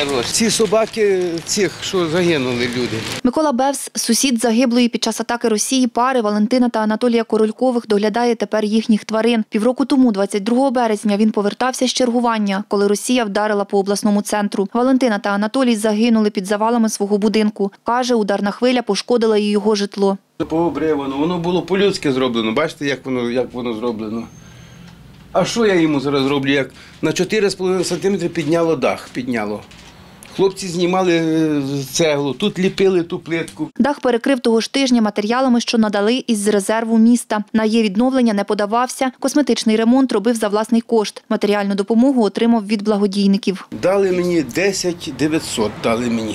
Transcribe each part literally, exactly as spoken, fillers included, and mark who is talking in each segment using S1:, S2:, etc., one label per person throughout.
S1: хороші. Ці собаки, цих, що загинули люди.
S2: Микола Бевс, сусід загиблої під час атаки Росії пари Валентина та Анатолія Королькових, доглядає тепер їхніх тварин. Півроку тому, двадцять другого березня, він повертався з чергування, коли Росія вдарила по обласному центру. Валентина та Анатолій загинули під завалами свого будинку. Каже, ударна хвиля пошкодила і його житло.
S1: Пообривано, воно було по-людськи зроблено. Бачите, як воно, як воно зроблено. А що я йому зараз зроблю? Як на чотири з половиною сантиметри підняло дах, підняло. Хлопці знімали цеглу, тут ліпили ту плитку.
S2: Дах перекрив того ж тижня матеріалами, що надали із резерву міста. На її відновлення не подавався. Косметичний ремонт робив за власний кошт. Матеріальну допомогу отримав від благодійників.
S1: Дали мені десять тисяч дев'ятсот, дали мені.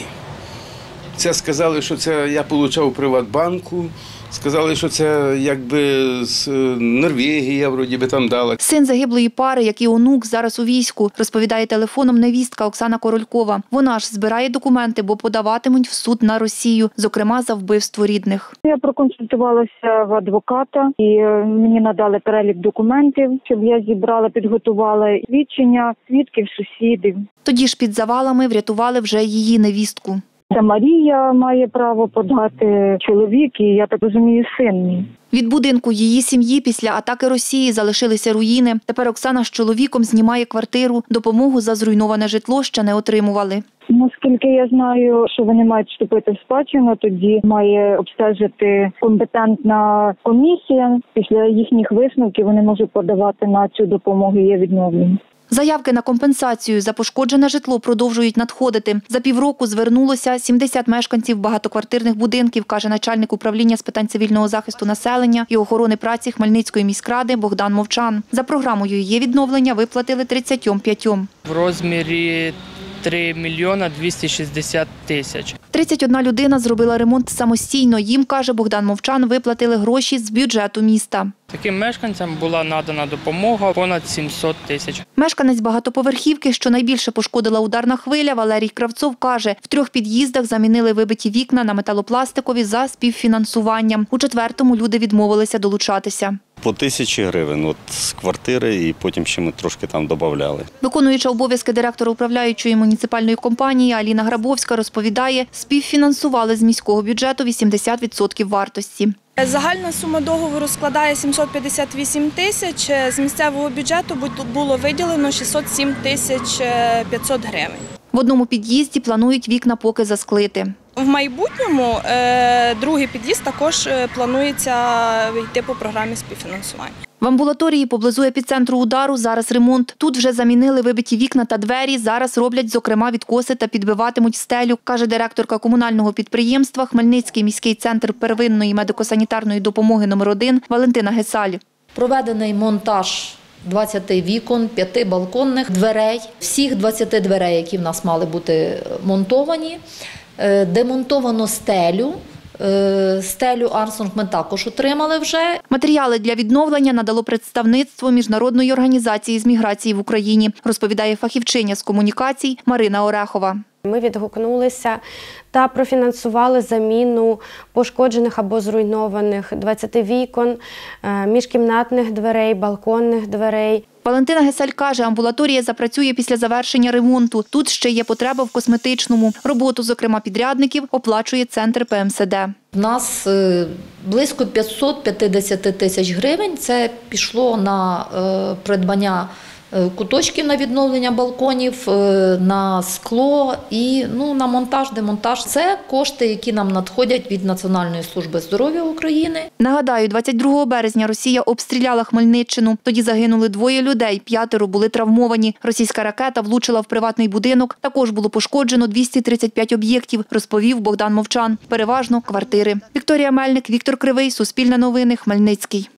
S1: Це сказали, що це я отримав у Приватбанку. Сказали, що це якби з Норвегії, вроді би там дала.
S2: Син загиблої пари, як і онук, зараз у війську, розповідає телефоном невістка Оксана Королькова. Вона ж збирає документи, бо подаватимуть в суд на Росію, зокрема за вбивство рідних.
S3: Я проконсультувалася в адвоката і мені надали перелік документів, щоб я зібрала, підготувала свідчення свідків, сусідів.
S2: Тоді ж під завалами врятували вже її невістку.
S3: Це Марія має право подати, чоловік і, я так розумію, син мій.
S2: Від будинку її сім'ї після атаки Росії залишилися руїни. Тепер Оксана з чоловіком знімає квартиру. Допомогу за зруйноване житло ще не отримували.
S3: Наскільки я знаю, що вони мають вступити в спадщину, тоді має обстежити компетентна комісія. Після їхніх висновків вони можуть подавати на цю допомогу і є відновлення.
S2: Заявки на компенсацію за пошкоджене житло продовжують надходити. За півроку звернулося сімдесят мешканців багатоквартирних будинків, каже начальник управління з питань цивільного захисту населення і охорони праці Хмельницької міськради Богдан Мовчан. За програмою «Є відновлення» виплатили тридцятьом п'ятьом.
S4: В розмірі три мільйони двісті шістдесят тисяч.
S2: тридцять одна людина зробила ремонт самостійно. Їм, каже Богдан Мовчан, виплатили гроші з бюджету міста.
S4: Таким мешканцям була надана допомога понад сімсот тисяч.
S2: Мешканець багатоповерхівки, що найбільше пошкодила ударна хвиля, Валерій Кравцов, каже, в трьох під'їздах замінили вибиті вікна на металопластикові за співфінансуванням. У четвертому люди відмовилися долучатися.
S5: По тисячі гривень от, з квартири і потім ще ми трошки там додавали.
S2: Виконуюча обов'язки директора управляючої муніципальної компанії Аліна Грабовська розповідає, співфінансували з міського бюджету вісімдесят відсотків вартості.
S6: Загальна сума договору складає сімсот п'ятдесят вісім тисяч. З місцевого бюджету було виділено шістсот сім тисяч п'ятсот гривень.
S2: В одному під'їзді планують вікна поки засклити.
S6: В майбутньому другий під'їзд також планується йти по програмі співфінансування.
S2: В амбулаторії поблизу епіцентру удару зараз ремонт. Тут вже замінили вибиті вікна та двері. Зараз роблять, зокрема, відкоси та підбиватимуть стелю, каже директорка комунального підприємства Хмельницький міський центр первинної медико-санітарної допомоги номер один Валентина Гесаль.
S7: Проведений монтаж двадцяти вікон, п'яти балконних дверей, всіх двадцяти дверей, які в нас мали бути монтовані. Демонтовано стелю. Стелю Армстронг ми також отримали вже.
S2: Матеріали для відновлення надало представництво Міжнародної організації з міграції в Україні, розповідає фахівчиня з комунікацій Марина Орехова.
S8: Ми відгукнулися та профінансували заміну пошкоджених або зруйнованих двадцяти вікон, міжкімнатних дверей, балконних дверей.
S2: Валентина Гесаль каже, амбулаторія запрацює після завершення ремонту. Тут ще є потреба в косметичному. Роботу, зокрема підрядників, оплачує центр Пе Ем Се Де.
S7: У нас близько п'ятсот п'ятдесят тисяч гривень. Це пішло на придбання куточків на відновлення балконів, на скло і ну, на монтаж, демонтаж. Це кошти, які нам надходять від Національної служби здоров'я України.
S2: Нагадаю, двадцять другого березня Росія обстріляла Хмельниччину. Тоді загинули двоє людей, п'ятеро були травмовані. Російська ракета влучила в приватний будинок. Також було пошкоджено двісті тридцять п'ять об'єктів, розповів Богдан Мовчан. Переважно квартири. Вікторія Мельник, Віктор Кривий, Суспільне новини, Хмельницький.